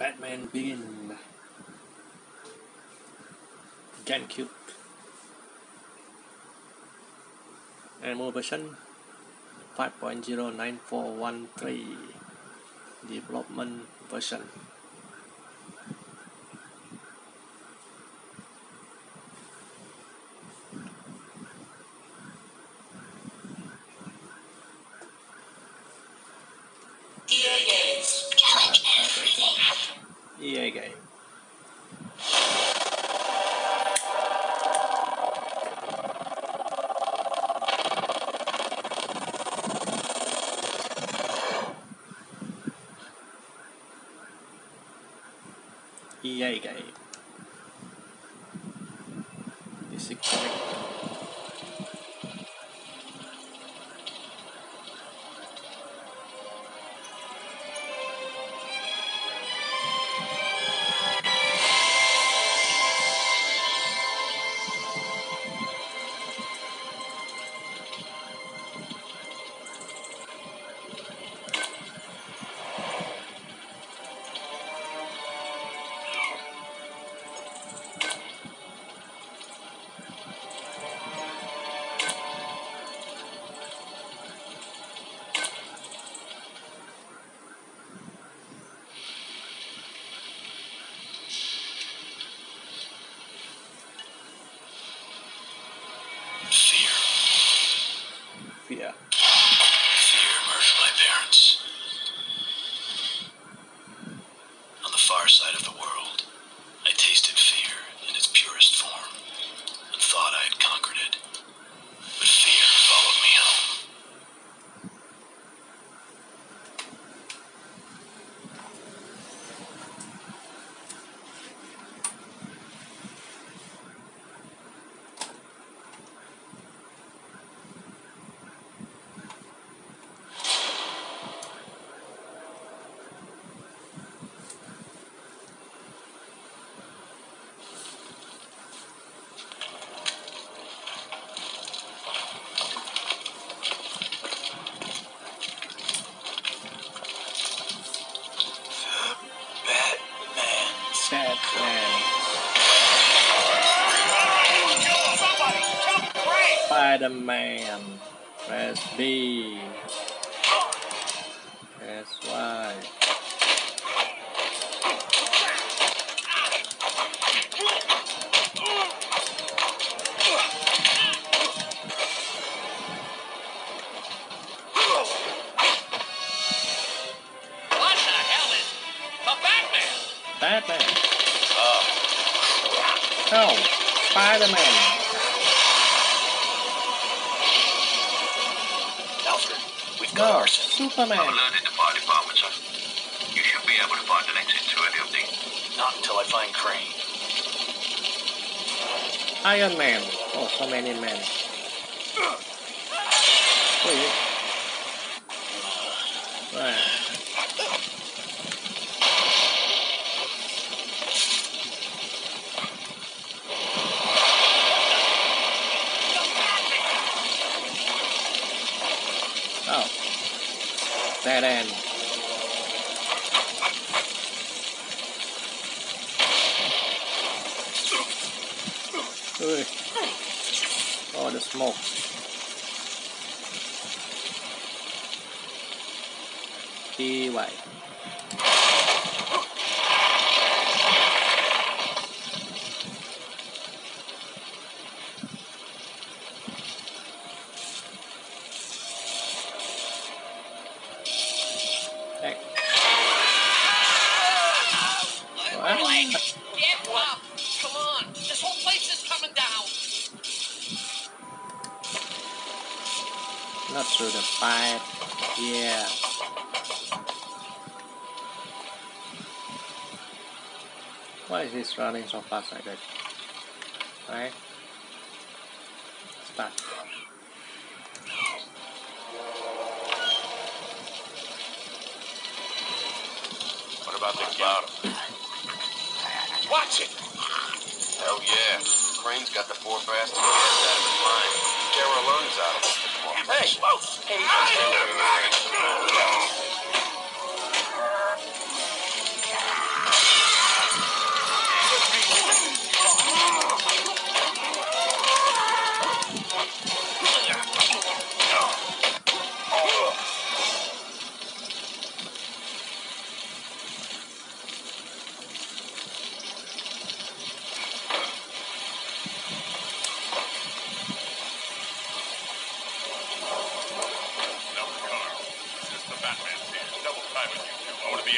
Batman Begin GameCube Animal version 5.09413 development version. EA game. EA game. Is it correct? Fear. Fear murdered my parents. On the far side of the world, I tasted fear in its purest form and thought I had conquered it. But fear followed me home. Batman. Spider-Man. Press B. Press Y. What the hell is a Batman? Batman. No, Spider-Man. Alfred, we've got No, arson. Superman. I've alerted the fire department, sir. You should be able to find an exit to any of these. Not until I find Crane. Iron Man. Oh, so many men. Wait. Right. Oh. Dead end. Ui. Oh, the smoke. TY. Hey. What? Get up! Come on! This whole place is coming down! Not through the pipe. Yeah. Why is this running so fast like that? Right? Start. What about the bottom? Watch it! Hell yeah. Crane's got the four fast out of his mind. Tear our lungs out of him. Hey!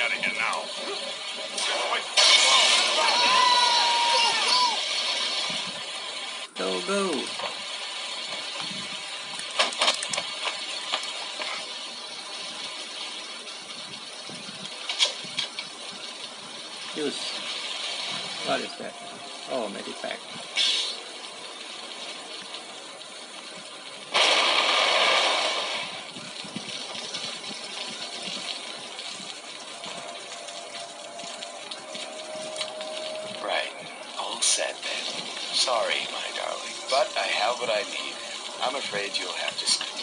out of here now. Go, go. Use. What is that? Oh, medipack. Right. All set then. Sorry, my darling, but I have what I need. I'm afraid you'll have to sleep.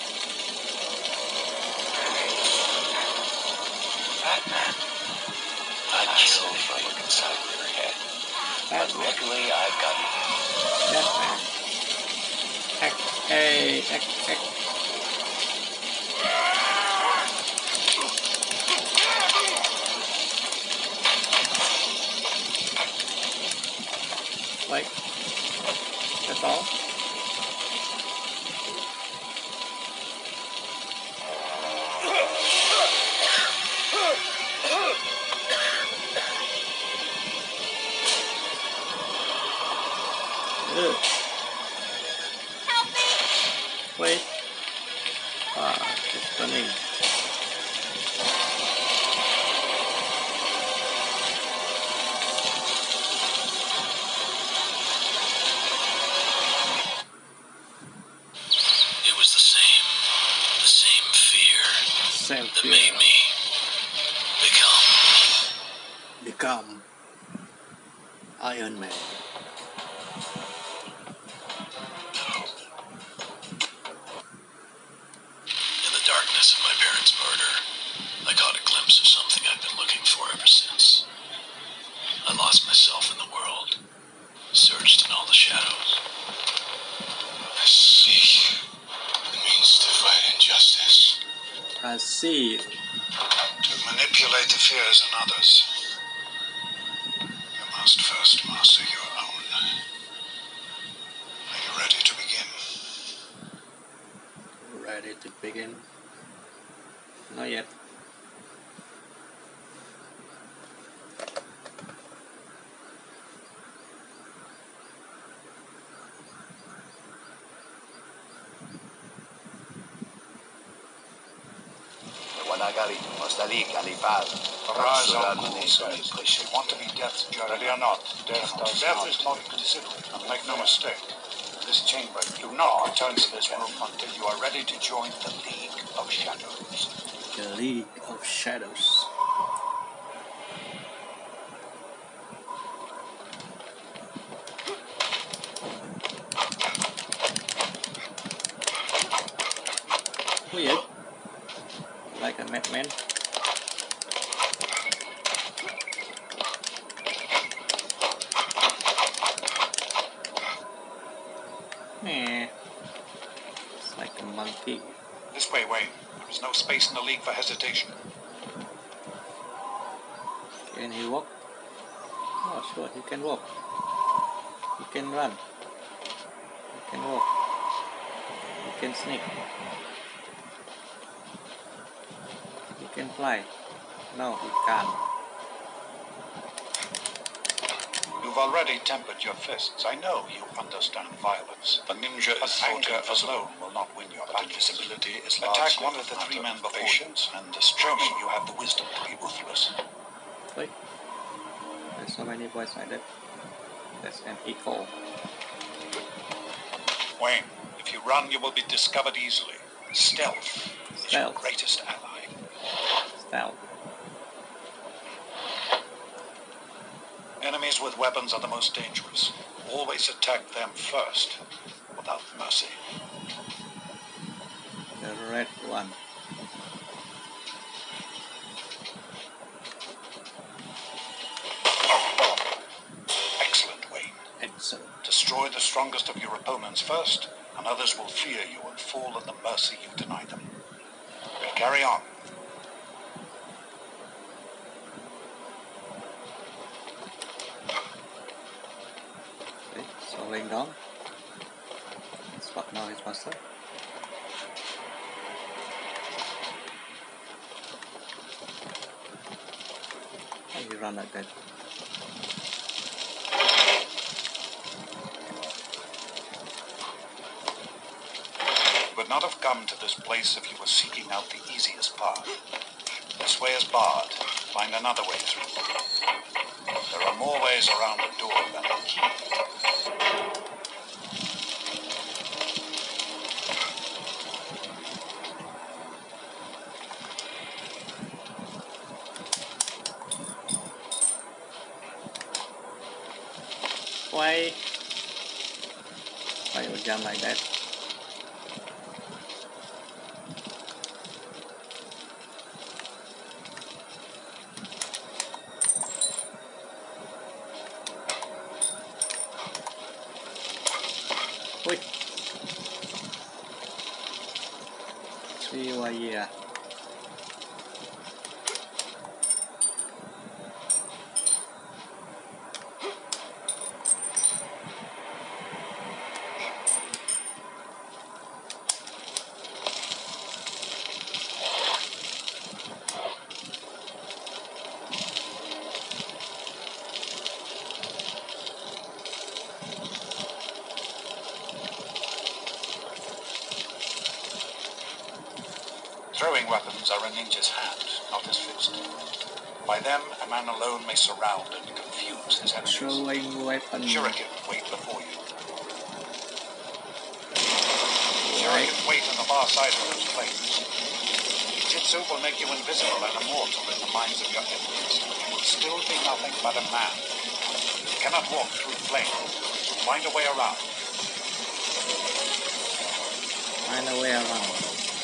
Batman. I'd kill for a look inside your head. But luckily, I've got it. Batman. Heck, hey, heck, heck. Like, that's all? Ugh. Wait. Ah, it's running. It was the same fear Same that fear. made me Become Iron Man. In the darkness of my parents' murder, I caught a glimpse of something I've been looking for ever since. I lost myself in the world, searched in all the shadows. I see. It means to fight injustice, I see. to manipulate the fears in others. You must first master your own. Are you ready to begin? Ready to begin? Not yet. Arise, our cool says. You want to be death's judge. Ready or not, death is not considerate. Make no mistake. This chamber, do not return to this room until you are ready to join the League of Shadows. The League of Shadows. Weird. Like a madman. It's like a monkey. This way, Wayne. There is no space in the League for hesitation. Can he walk? Oh, sure, he can walk. He can run. He can walk. He can sneak. He can fly. No, he can't. You've already tempered your fists. I know you understand violence. A ninja is anger alone will not win your battle. Invisibility is attack one of the three men before you and show me you have the wisdom to be ruthless. Wait. There's so many boys like that. That's an echo. Wayne, if you run, you will be discovered easily. Stealth is your Stealth. greatest ally. Stealth. Enemies with weapons are the most dangerous. Always attack them first, without mercy. The red one. Excellent, Wayne. Excellent. Destroy the strongest of your opponents first, and others will fear you and fall at the mercy you deny them. We'll carry on. Okay, so laying down. Let's spot now his master. run like that. You would not have come to this place if you were seeking out the easiest path. This way is barred. Find another way through. There are more ways around a door than a key. Why you jump like that? Ui. See why yeah. Throwing weapons are a ninja's hand, not his fist. By them, a man alone may surround and confuse his enemies. Throwing weapon. Shuriken, wait before you. Shuriken, wait on the far side of those flames. Jitsu will make you invisible and immortal in the minds of your enemies. You will still be nothing but a man. You cannot walk through flames. Find a way around. Find a way around.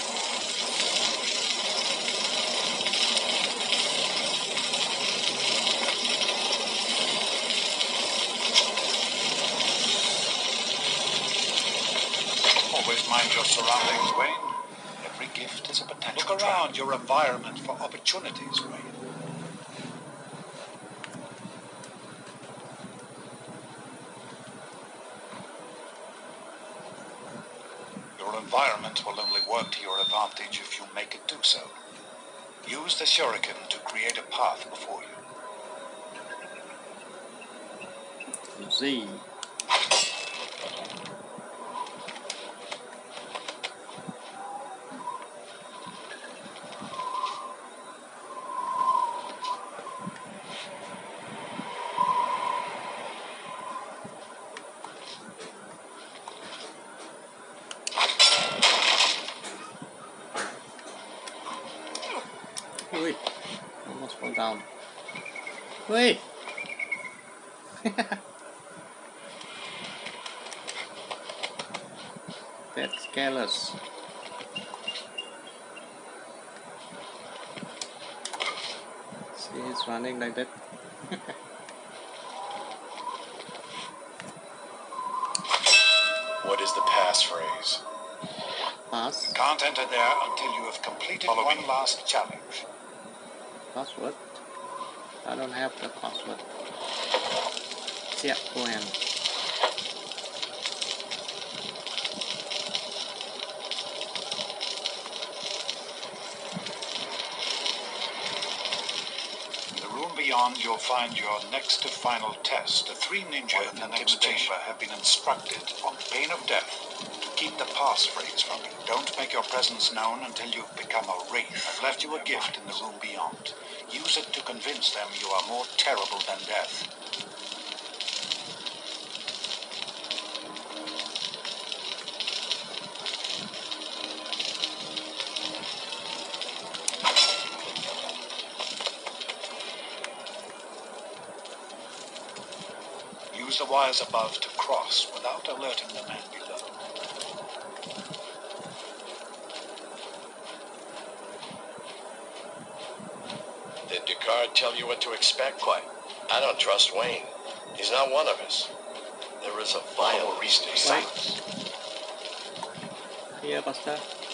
Always mind your surroundings, Wayne. Every gift is a potential. Look around your environment for opportunities, Wayne. Your environment will only work to your advantage if you make it do so. Use the shuriken to create a path before you. Z. Ui, almost fall down. Wait. That's careless. See, he's running like that. What is the passphrase? Pass. Can't enter there until you have completed one last challenge. Password? I don't have the password. Yeah, go ahead. In the room beyond, you'll find your next to final test. The three ninja in the next chamber have been instructed, on pain of death, to keep the passphrase from you. Don't make your presence known until you've become a wraith. I've left you a gift in the room beyond. Use it to convince them you are more terrible than death. Use the wires above to cross without alerting the man below. Did Descartes tell you what to expect? Quite. I don't trust Wayne. He's not one of us. There is a viable reason to silence. Here, Buster.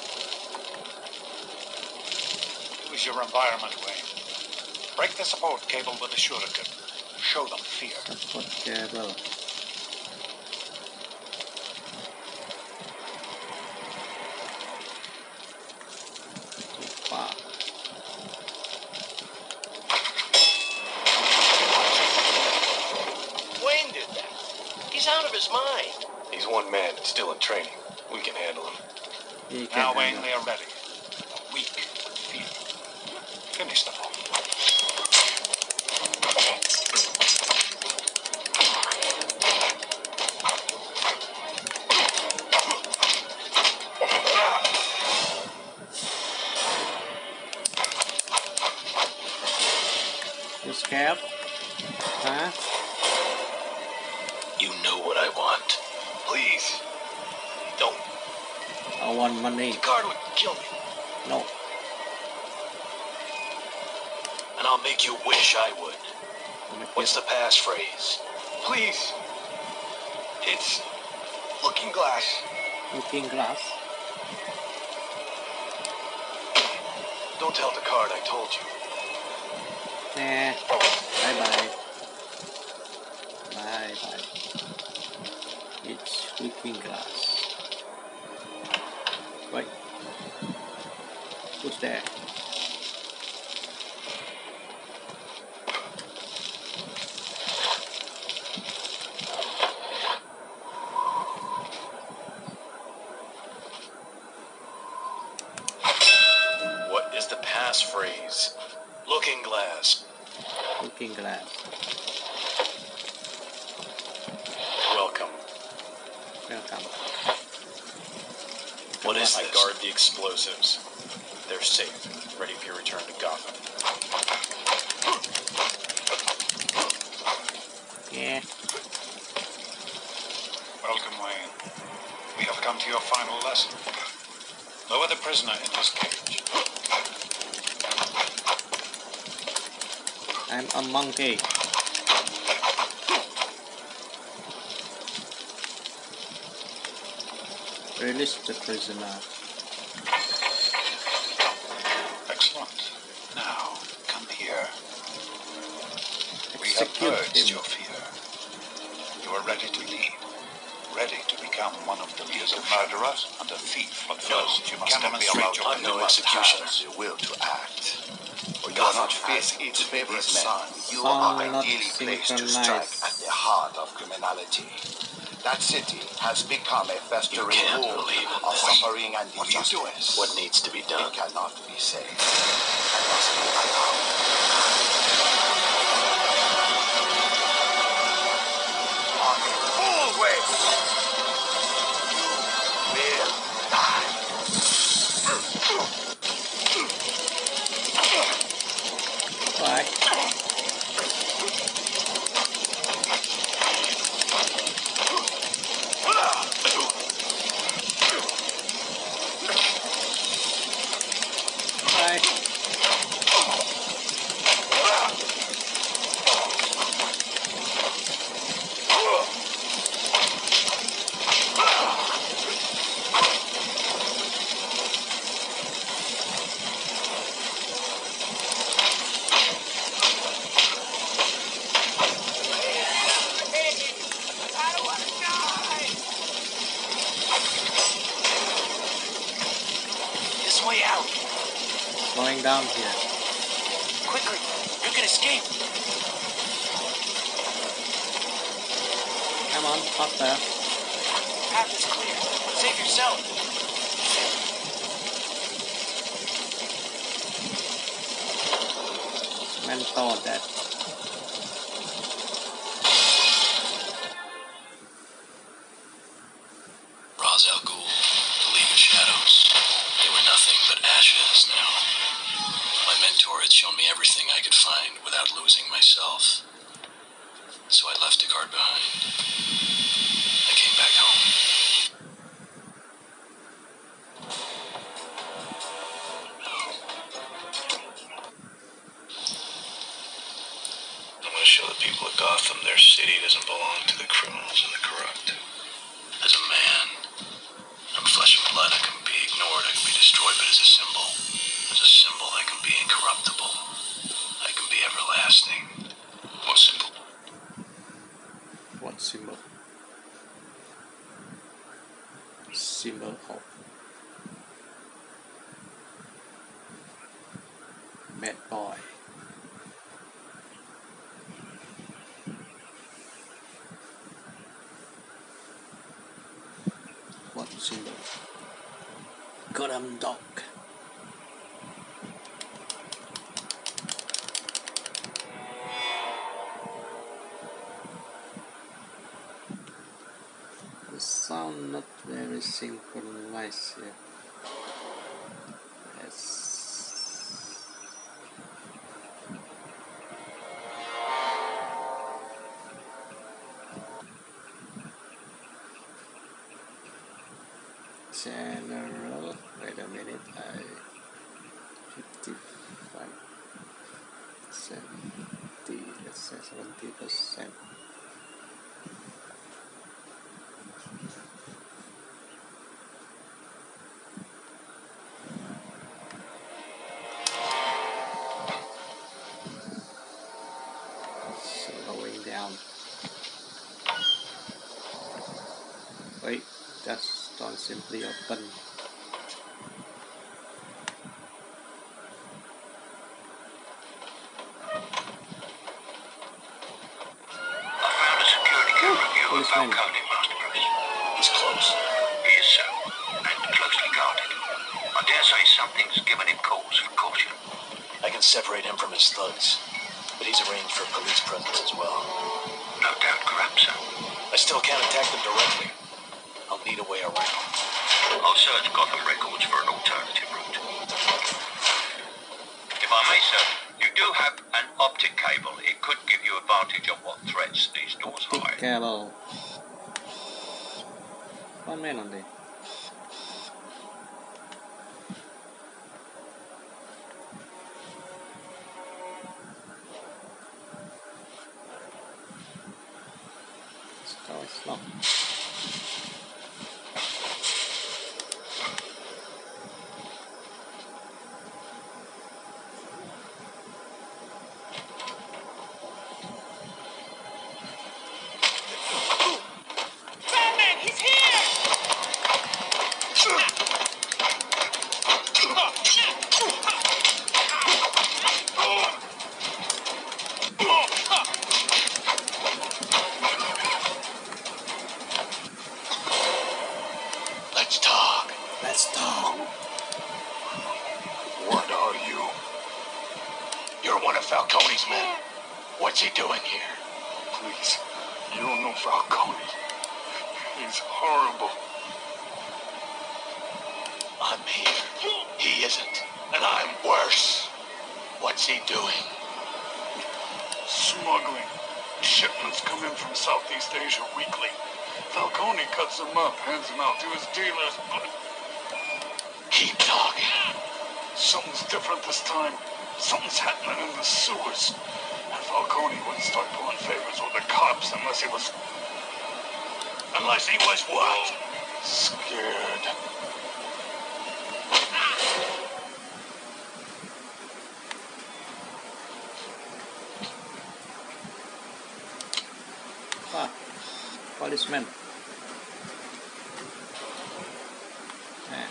Use your environment, Wayne. Break the support cable with a shuriken. Show them fear. Support cable. Too far. training. We can handle him. He can Now, Wayne, handle. they are ready. A weak field. Finish them off. You scared? Huh? You know what I want. Please. Don't. I want money. The guard would kill me. No. And I'll make you wish I would. What's Yes. the passphrase? Please. It's looking glass. Looking glass? Don't tell the card I told you. Nah. Bye bye. Bye bye. It's looking glass. Wait. Who's there? What is the passphrase? Looking glass. Looking glass. Welcome. Welcome. What is I this? guard the explosives. They're safe, ready for your return to Gotham. Yeah. Welcome, Wayne. We have come to your final lesson. Lower the prisoner in his cage. I'm a monkey. Release the prisoner. Excellent. Now, come here. We have Execute purged him. your fear. You are ready to leave. Ready to become one of the league of murderers and a thief. But first, you must demonstrate your no commitment. executioner. The will to act. Or you Gotham are not fit has its to be favorite this man. son. You Sound are not ideally placed to synchronized. strike at the heart of criminality. That city has become a festering You can't wound believe in of this. suffering and What are you doing? injustice. What needs to be done? It cannot be saved. It must be allowed. Always. Will die. Bye. Bye. This way out. Going down here. Quickly. You can escape. Come on, faster. Path is clear. Save yourself. Mentor that. Ra's al Ghul, the League of Shadows. They were nothing but ashes now. My mentor had shown me everything I could find without losing myself. So I left the guard behind. I came back home. I'm going to show the people of Gotham their city doesn't belong to the criminals and the corrupt. As a man, I'm flesh and blood. I can be ignored. I can be destroyed, but as a symbol, I can be incorruptible. I can be everlasting. What symbol? What symbol? Symbol of bad boy. What Goddamn dog. The sound not very synchronized here. Yes. General, wait a minute, 55, 70, let's say 70%. Slowing down. Wait, just don't simply open. Policeman. He's close. He is so, and closely guarded. I dare say something's given him cause for caution. I can separate him from his thugs, but he's arranged for police presence as well. No doubt corrupt, sir. I still can't attack them directly. I'll need a way around. I'll search Gotham records for an alternative route. If I may, sir, you do have an optic cable. It could give you advantage on what threats these doors hide. Optic cable. One man on there. It's locked. Batman, he's here! Let's talk. Let's talk. What are you? You're one of Falcone's men. What's he doing here? Please, you don't know Falcone. He's horrible. I'm here. He isn't. And I'm worse. What's he doing? Smuggling. Shipments come in from Southeast Asia weekly. Falcone cuts them up, hands them out to his dealers, but Keep talking. something's different this time. Something's happening in the sewers. And Falcone wouldn't start pulling favors with the cops unless he was what? scared. Ah, policeman. Ah.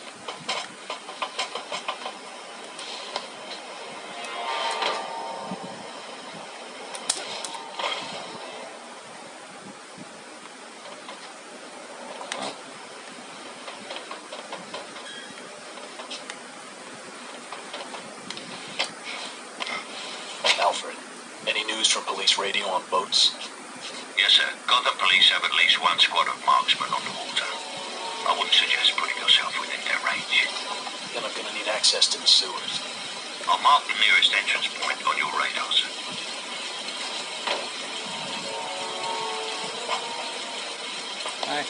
Alfred, any news from police radio on boats? Yes, sir. Gotham police have at least one squad of marksmen on the water. I wouldn't suggest putting yourself within their range. Then I'm gonna need access to the sewers. I'll mark the nearest entrance point on your radar, sir. Hi.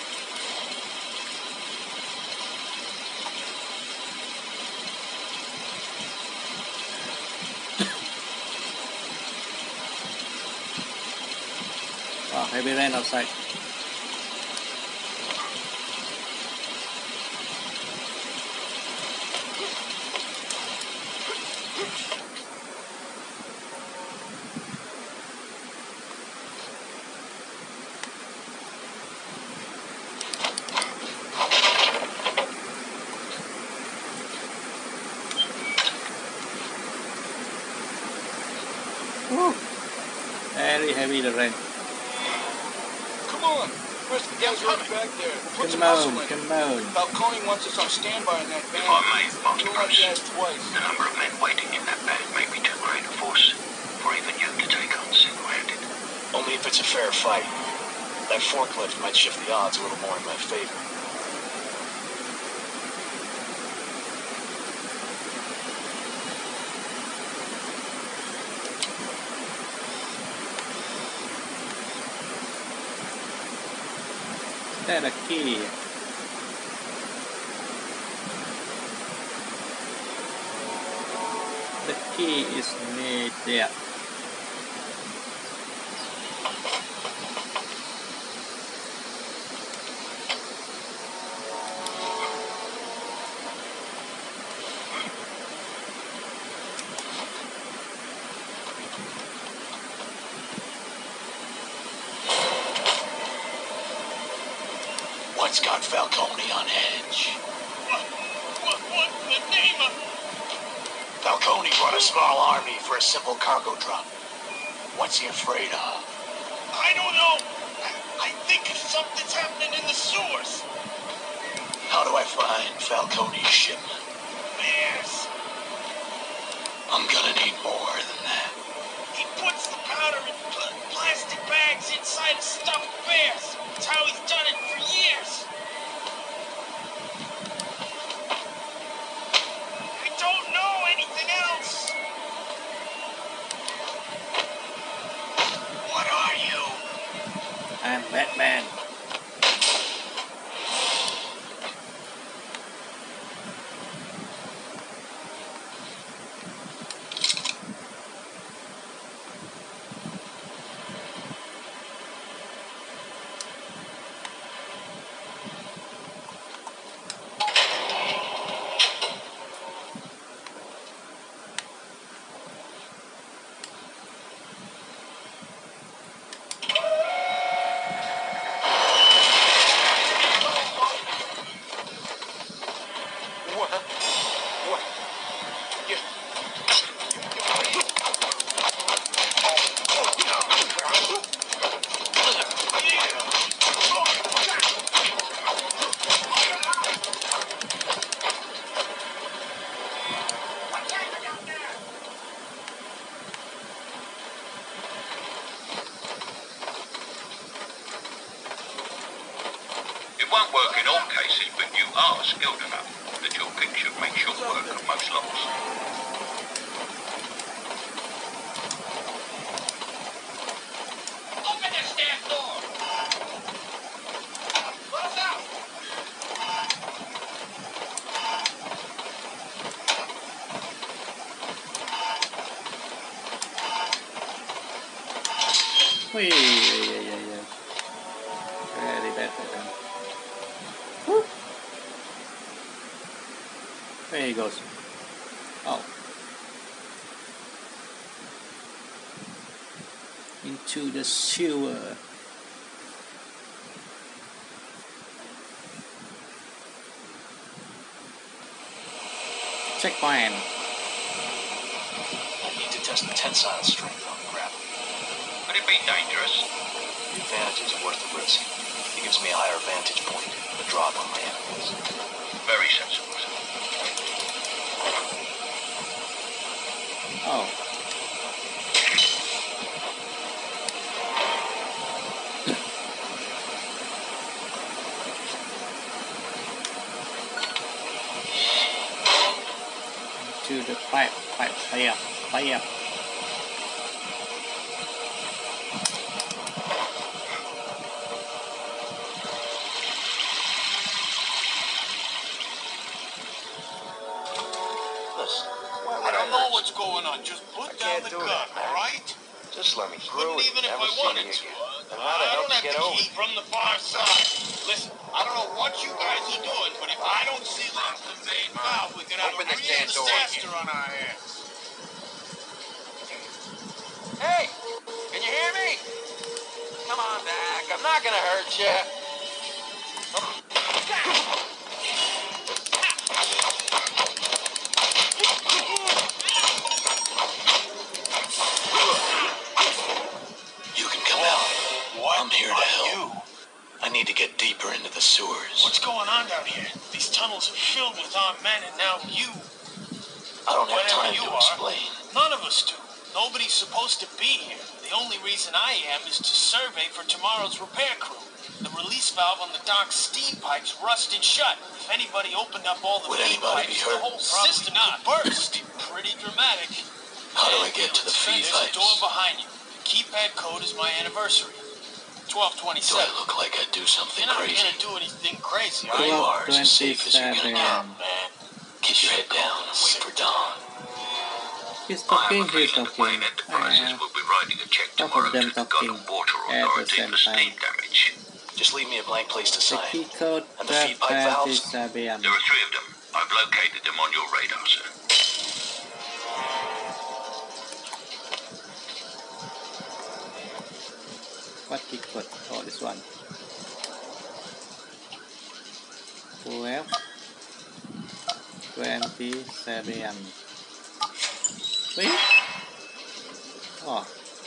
Wow, heavy rain outside. Woo. Very heavy the rain. Come on, Where's the guys right back there? Put some Come muscle on, in. come on. Falcone wants us on standby in that van. If I may, Master You'll like Bruce, that twice. the number of men waiting in that bag may be too great a force for even you to take on single-handed. Only if it's a fair fight. That forklift might shift the odds a little more in my favor. Is that a key? The key is needed. What's got Falcone on edge? What the name of... Falcone brought a small army for a simple cargo drop. What's he afraid of? I don't know. I think something's happening in the sewers. How do I find Falcone's shipment? Bears. I'm gonna need more than that. He puts the powder in plastic bags inside of stuffed bears. That's how he's done it for years. I don't know anything else. What are you? I'm Batman. It won't work in all cases, but you are skilled enough that your pick should make short work of most locks. Open the staff door. Let us out. Whee, yeah. Very better then. Woo. There he goes. Oh. Into the sewer. Checkpoint. I need to test the tensile strength on the gravel. Could it be dangerous? The advantage is worth the risk. It gives me a higher vantage point, a drop on my enemies. Very sensible, sir. Oh. To the pipe, fire. Listen, I don't know what's going on. Just put down the gun, all right? Just let me Couldn't even if I wanted to. I don't have the key from the far side. Listen, I don't know what you guys are doing, but if I don't see that conveyed valve, we could have a real disaster on our hands. Hey, can you hear me? Come on back. I'm not gonna hurt you. You can come out. I'm here to help. I need men, and now you. I don't have Whatever time you to are. explain. None of us do. Nobody's supposed to be here. The only reason I am is to survey for tomorrow's repair crew. The release valve on the dock's steam pipes rusted shut. If anybody opened up all the Would feed anybody be pipes, hurt? the whole system could burst. Pretty dramatic. How do I get to the feed There's a door pipes? behind you. The keypad code is my anniversary. Do I 1227. look like I do something You're not crazy? gonna do anything crazy, Where are you you? are is as safe as you're gonna get. Man. Keep your head down and wait for dawn. He's I have talking, a feeling he's that talking. Wayne Enterprises will be writing a check Both tomorrow of them to the talking Golden Water at the Authority same for steam time. damage. Just leave me a blank place to The sign. key code And the feed pipe that valves? is Sabian. There are 3 of them. I've located them on your radar, sir. What key code? Oh, this one. 1227. Wait. Oh.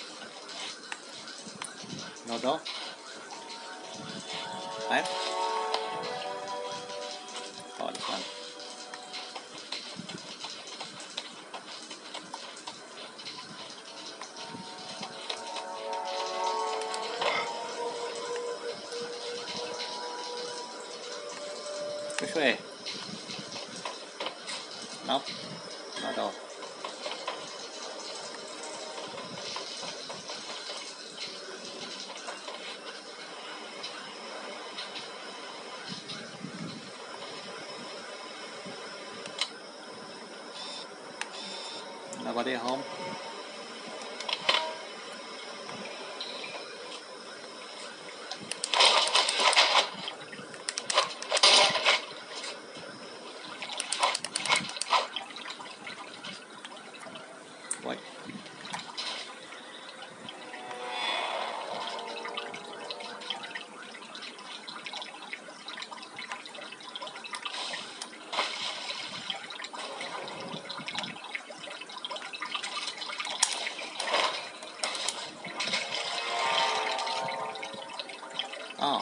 No door. Right? Oh, this one. Which way? Nope. No door. Nobody home. Wait. Oh.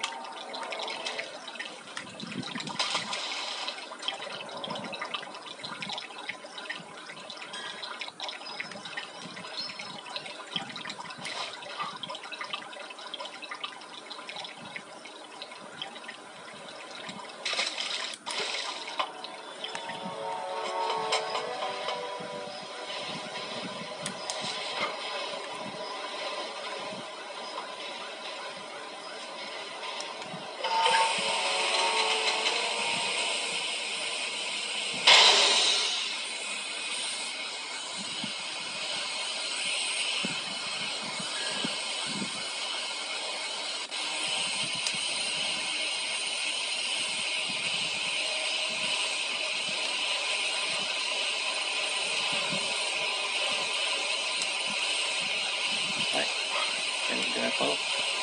Right. Can you grapple?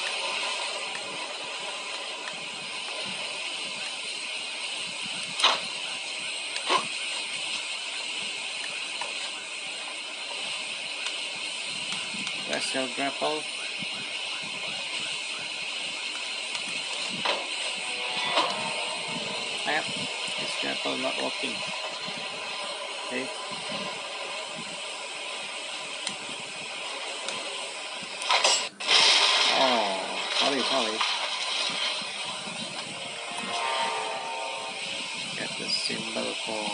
Where's your grapple? Yep. This grapple not working. Okay. Oh, sorry. Get the symbol for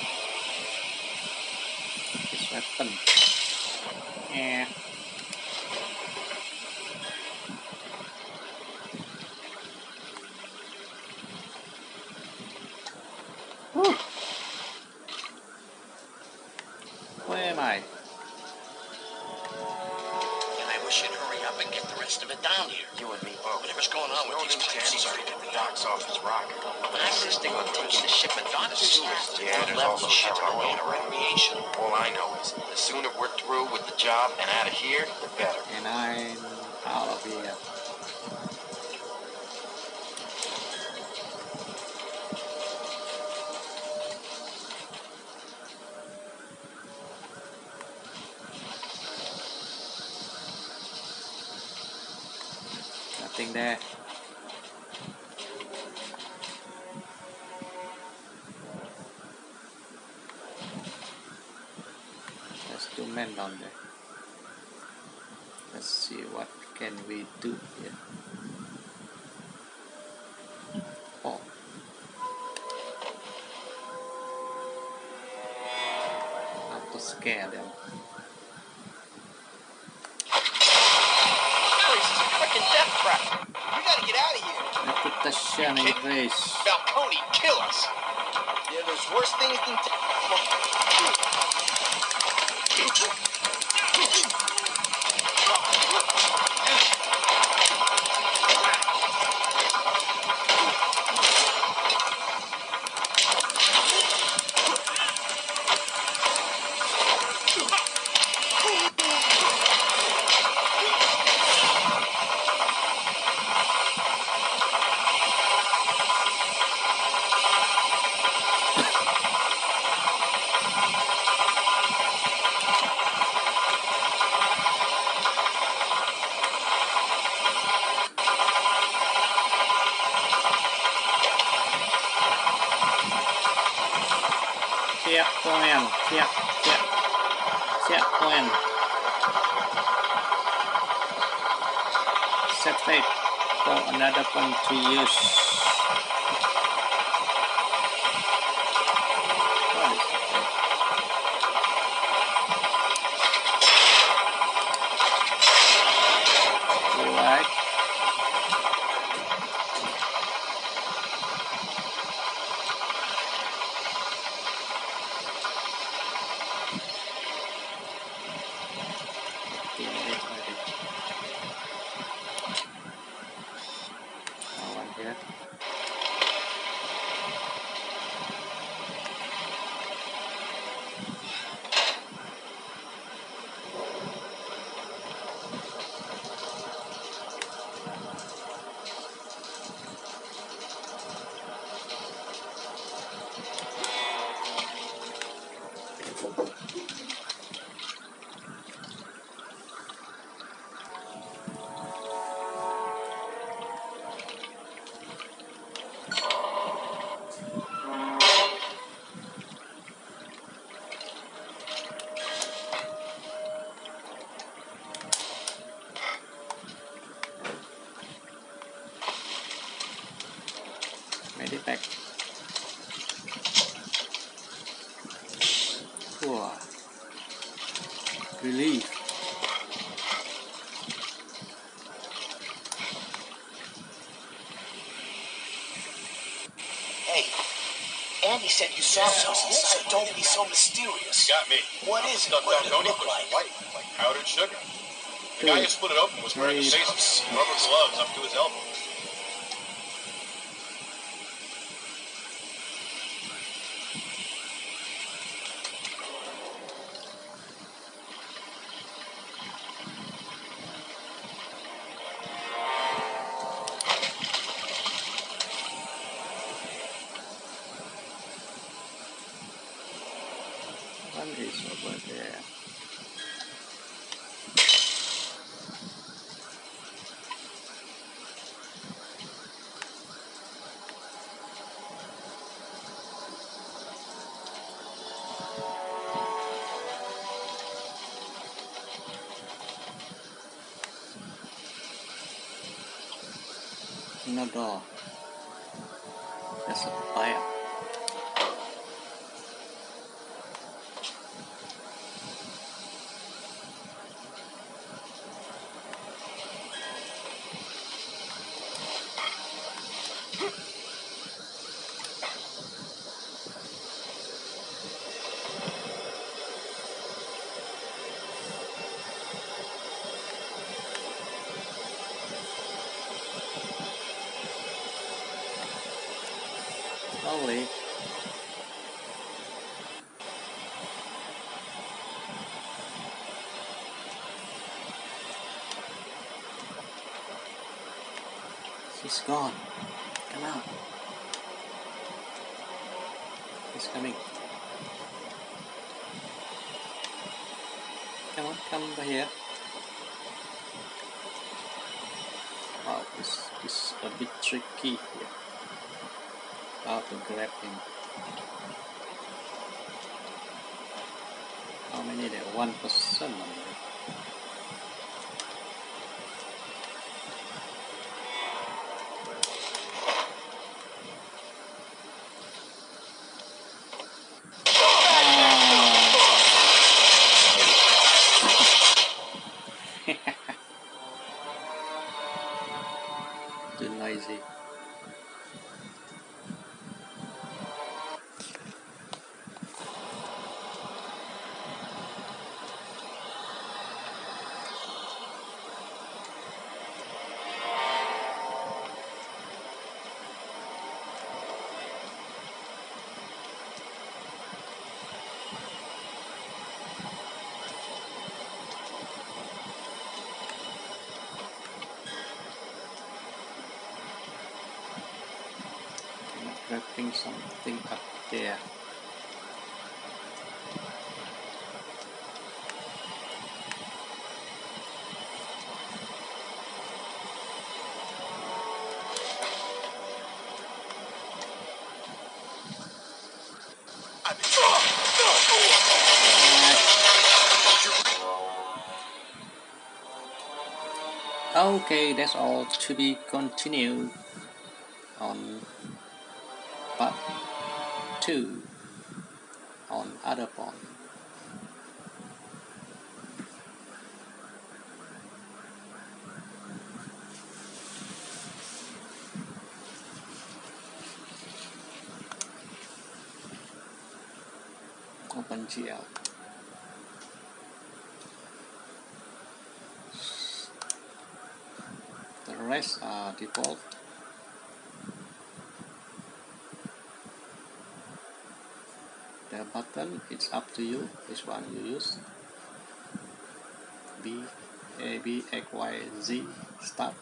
this weapon. Yeah. Whew. Where am I? I wish you'd hurry up and get the rest of it down here. You and me both. Whatever's going on with these pipes is already get the docks off his rocket. I'm insisting on taking the ship and dock to Suez. Yeah, there's Level also the ship power and going recreation. All I know is the sooner we're through with the job and out of here, the better. And I'm out of here. Nothing there. man down there. Let's see what can we do here. Oh, how to scare them. This is a freaking death trap. We gotta get out of here. Reputation erase. Falcone, kill us. Yeah, there's worse things than Checkpoint. Checkpoint. Set fate for another point to use. What is that? Right. Here. Medipack. Wow. Relief. Hey, Andy said you saw something, so don't be so mysterious. Got me. What is it? Stuff What did it Falcone look was like? white, like powdered sugar. The guy who split it open was wearing the face rubber gloves up to his elbow. One is over there. No door. There's a fire. Slowly. She's gone. Come out. He's coming. Come on, come over here. Wow, this is a bit tricky here. How to grab him? How many there? 1 person only. Too noisy. Grabbing something up there. Okay, that's all to be continued on part 2 on other pond. Open GL. The rest are default. The button, it's up to you which one you use. B, A, B, X, Y, Z, start,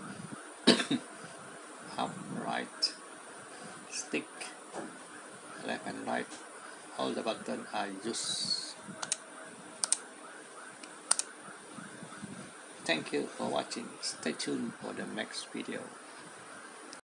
up, right, stick, left and right. All the buttons are used. Thank you for watching. Stay tuned for the next video.